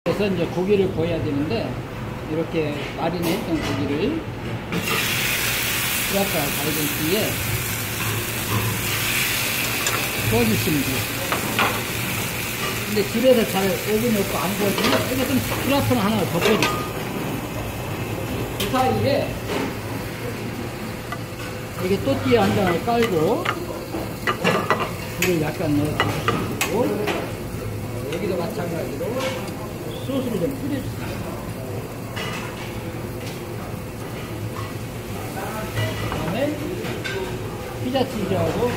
그래서 이제 고기를 구워야 되는데 이렇게 마리네했던 고기를 프라타 갈근 뒤에 구워주시면 돼요. 근데 집에서 잘 오븐이 없고 안 구워지면 이렇게 좀 프라타를 하나 덮어주세요. 그 사이에 이렇게 또띠에 한 장을 깔고 물을 약간 넣어주시고 여기도 마찬가지로 소스를 좀 뿌려주세요. 그 다음에 피자 치즈하고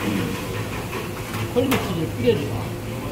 콜비 치즈를 뿌려주세요.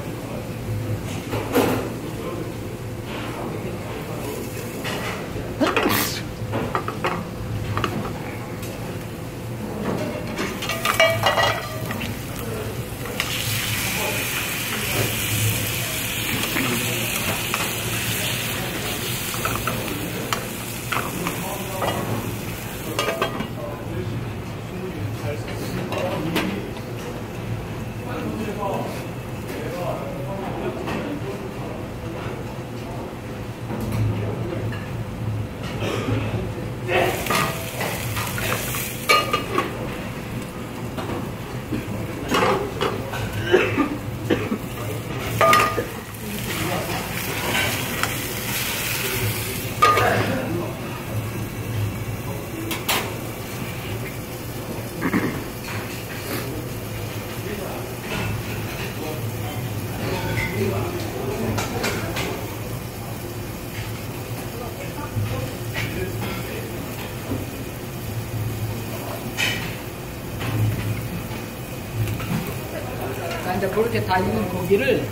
자, 이제 그렇게 다 익은 고기를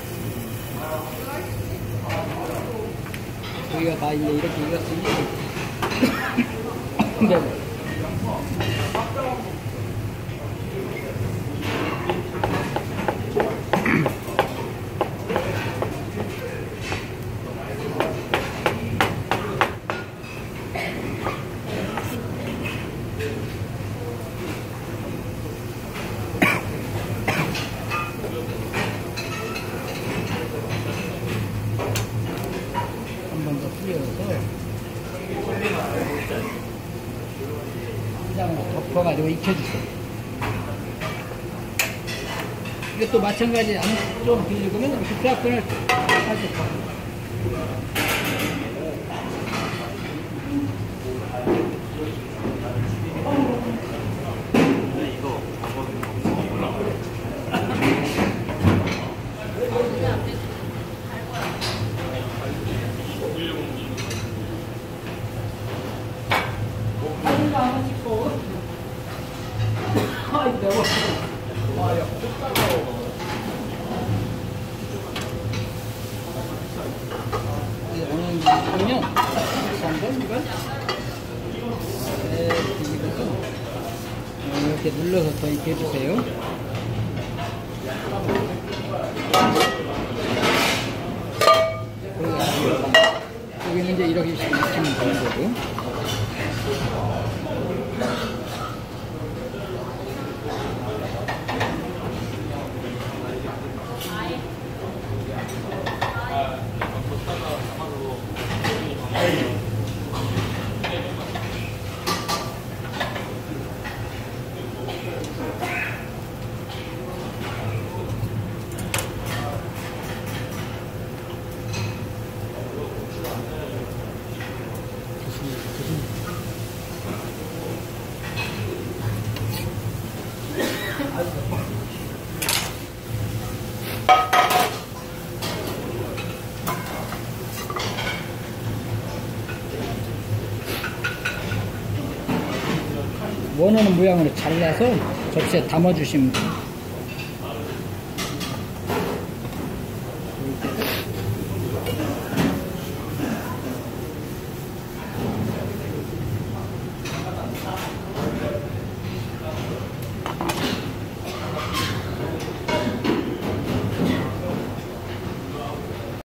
고기가 다 이제 이렇게 익었으니 네. 덮어가지고 익혀주세요. 이게 또 마찬가지 좀 비리고면 이렇게 프라이팬을 살짝 덮어. 그러면 이렇게 눌러서 더 익게 해주세요. 여기는 이제 이렇게 익히면 되는 거고. 원하는 모양으로 잘라서 접시에 담아주시면 돼요.